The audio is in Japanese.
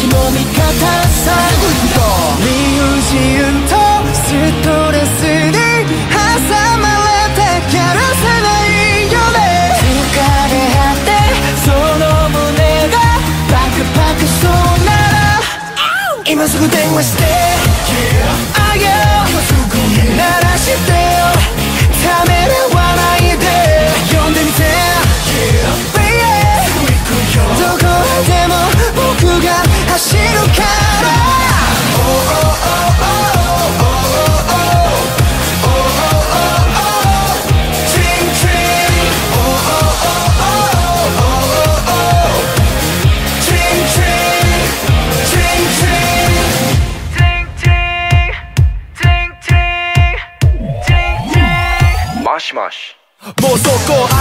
敵も味方さ。理不尽とストレスに挟まれてやるせないよね。疲れ果てその胸がパクパクそうなら今すぐ電話して、あげよう鳴らしてよ、ためらわないで呼んでみて、どこへでも僕が走るから。もうそこ